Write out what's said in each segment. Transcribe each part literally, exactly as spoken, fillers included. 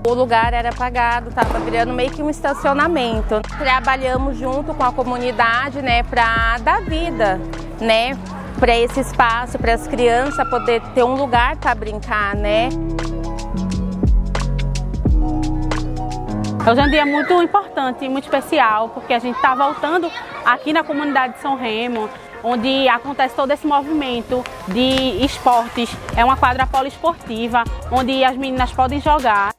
O lugar era apagado, estava virando meio que um estacionamento. Trabalhamos junto com a comunidade, né, para dar vida, né, para esse espaço, para as crianças poder ter um lugar para brincar, né. Hoje é um dia muito importante e muito especial, porque a gente está voltando aqui na comunidade de São Remo, onde acontece todo esse movimento de esportes. É uma quadra poliesportiva, onde as meninas podem jogar.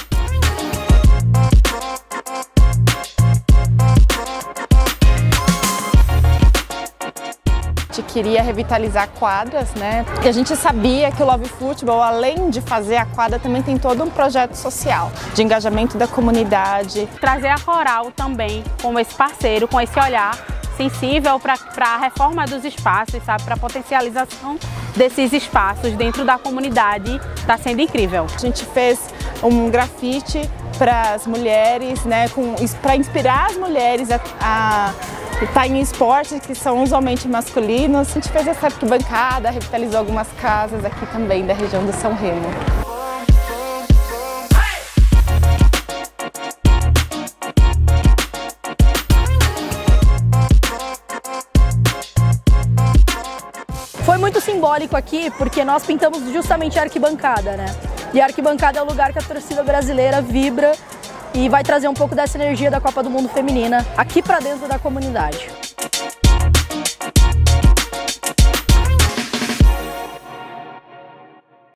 A gente queria revitalizar quadras, né? E a gente sabia que o Love Futebol, além de fazer a quadra, também tem todo um projeto social, de engajamento da comunidade. Trazer a Coral também como esse parceiro, com esse olhar sensível para a reforma dos espaços, sabe? Para a potencialização desses espaços dentro da comunidade, está sendo incrível. A gente fez um grafite para as mulheres, né? Para inspirar as mulheres a, a estar em esportes que são usualmente masculinos. A gente fez essa arquibancada, revitalizou algumas casas aqui também da região do São Remo. Foi muito simbólico aqui porque nós pintamos justamente a arquibancada, né? E a arquibancada é o lugar que a torcida brasileira vibra e vai trazer um pouco dessa energia da Copa do Mundo Feminina aqui para dentro da comunidade.